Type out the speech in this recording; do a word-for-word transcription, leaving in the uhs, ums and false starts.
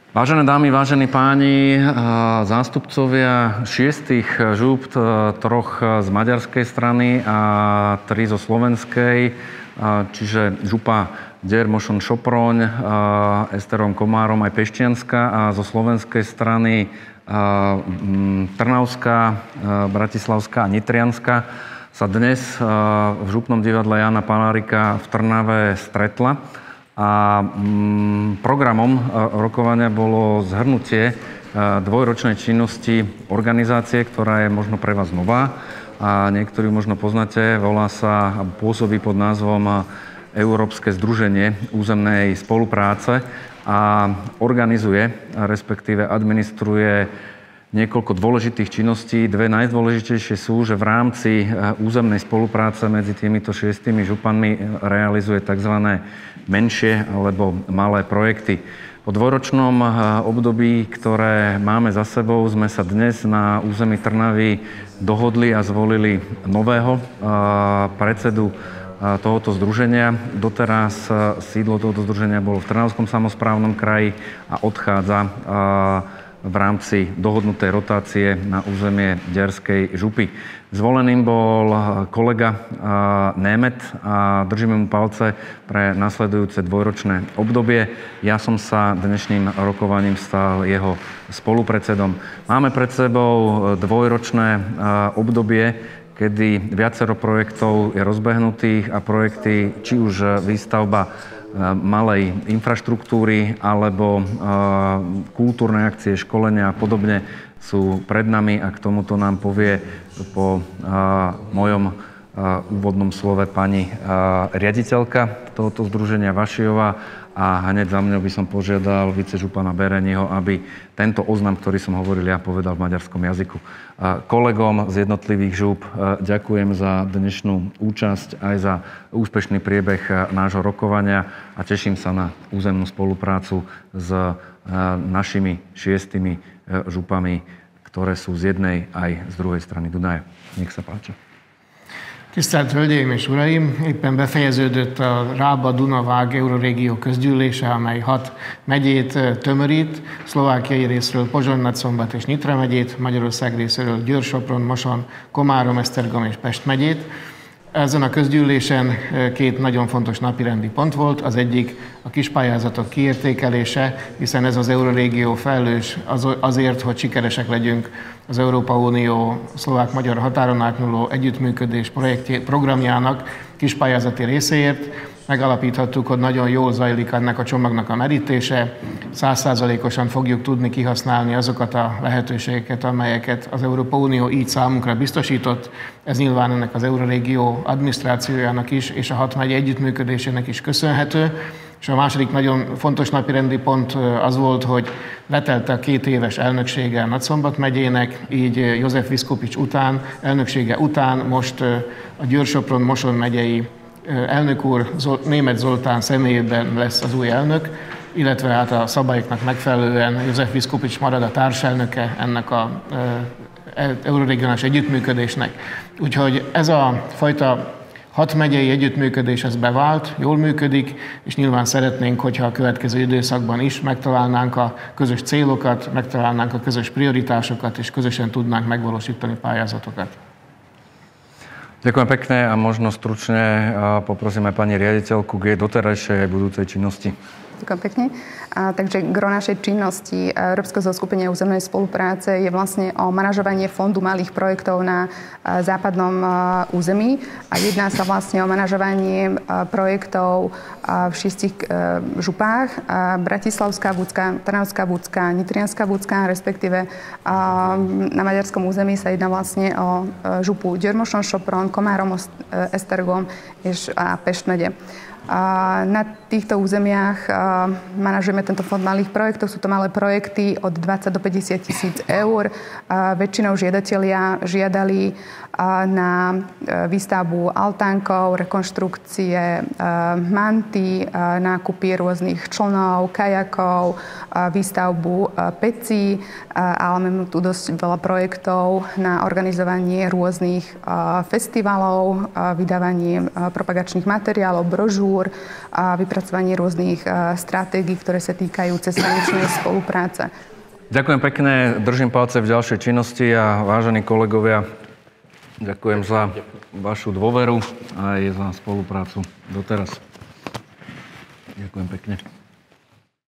Vážené dámy, vážení páni, zástupcovia šiestich žúp, troch z maďarskej strany a tri zo slovenskej, čiže župa Győr, Mošon, Sopron, Esztergom, Komárom aj Piešťanská a zo slovenskej strany Trnavská, Bratislavská a Nitrianska sa dnes v župnom divadle Jána Palárika v Trnave stretla. A programom rokovania bolo zhrnutie dvojročnej činnosti organizácie, ktorá je možno pre vás nová a niektorí možno poznáte, volá sa a pôsobí pod názvom Európske združenie územnej spolupráce a organizuje, respektíve administruje niekoľko dôležitých činností. Dve najdôležitejšie sú, že v rámci územnej spolupráce medzi týmito šiestimi županmi realizuje tzv. Menšie alebo malé projekty. Po dvojročnom období, ktoré máme za sebou, sme sa dnes na území Trnavy dohodli a zvolili nového predsedu tohoto združenia. Doteraz sídlo tohoto združenia bolo v Trnavskom samosprávnom kraji a odchádza v rámci dohodnutej rotácie na územie Győrskej župy. Zvoleným bol kolega Német a držíme mu palce pre nasledujúce dvojročné obdobie. Ja som sa dnešným rokovaním stal jeho spolupredsedom. Máme pred sebou dvojročné obdobie, kedy viacero projektov je rozbehnutých a projekty, či už výstavba malej infraštruktúry alebo kultúrne akcie, školenia a podobne sú pred nami a k tomuto nám povie po mojom úvodnom slove pani riaditeľka tohoto združenia Vašiová a hneď za mňou by som požiadal vicežupana Bereniho, aby tento oznam, ktorý som hovoril ja, povedal v maďarskom jazyku. Kolegom z jednotlivých žúp ďakujem za dnešnú účasť aj za úspešný priebeh nášho rokovania a teším sa na územnú spoluprácu s našimi šiestimi župami, ktoré sú z jednej aj z druhej strany Dunaja. Nech sa páči. Tisztelt Hölgyeim és Uraim! Éppen befejeződött a Rába-Dunavág Eurorégió közgyűlése, amely hat megyét tömörít. Szlovákiai részről Pozsony-Nagyszombat és Nyitra megyét, Magyarország részéről Győr, Sopron, Moson, Komárom, Esztergom és Pest megyét. Ezen a közgyűlésen két nagyon fontos napirendi pont volt. Az egyik a kispályázatok kiértékelése, hiszen ez az Eurorégió felelős azért, hogy sikeresek legyünk az Európa Unió szlovák-magyar határon átnyúló együttműködés projektje, programjának kispályázati részéért. Megalapíthattuk, hogy nagyon jól zajlik ennek a csomagnak a merítése. Száz százalékosan fogjuk tudni kihasználni azokat a lehetőségeket, amelyeket az Európa Unió így számunkra biztosított. Ez nyilván ennek az Eurorégió adminisztrációjának is, és a hat megye együttműködésének is köszönhető. És a második nagyon fontos napirendi pont az volt, hogy letelte a két éves elnöksége Nagyszombat megyének, így József Viszkopics után, elnöksége után most a Győr-Sopron Moson megyei elnök úr, Németh Zoltán személyében lesz az új elnök, illetve hát a szabályoknak megfelelően József Viszkopics marad a társelnöke ennek a euroregionális együttműködésnek. Úgyhogy ez a fajta hat megyei együttműködés ez bevált, jól működik, és nyilván szeretnénk, hogyha a következő időszakban is megtalálnánk a közös célokat, megtalálnánk a közös prioritásokat, és közösen tudnánk megvalósítani pályázatokat. Ďakujem pekne a možno stručne poprosíme pani riaditeľku k jej doterajšej aj budúcej činnosti. Ďakujem pekne. A, takže gro našej činnosti Európskeho zoskupenia územnej spolupráce je vlastne o manažovanie fondu malých projektov na a, západnom a, území. A jedná sa vlastne o manažovanie a, projektov a, v šiestich a, župách. A, Bratislavská Budzka, Trnavská Budzka, Nitrianská Budzka, respektíve a, na maďarskom území sa jedná vlastne o a, župu Győr, Mošon, Sopron, Komárom, Esztergom a Pest megye. Na týchto územiach manažujeme tento fond malých projektov. Sú to malé projekty od dvadsať do päťdesiat tisíc eur. Väčšinou žiadatelia žiadali na výstavbu altánkov, rekonštrukcie manty, nákupy rôznych člnov, kajakov, výstavbu pecí, ale máme tu dosť veľa projektov na organizovanie rôznych festivalov, vydávanie propagačných materiálov, brožúr, agentúr a vypracovanie rôznych stratégií, ktoré sa týkajú cezhraničnej spolupráce. Ďakujem pekne, držím palce v ďalšej činnosti a vážení kolegovia, ďakujem za vašu dôveru a aj za spoluprácu doteraz. Ďakujem pekne.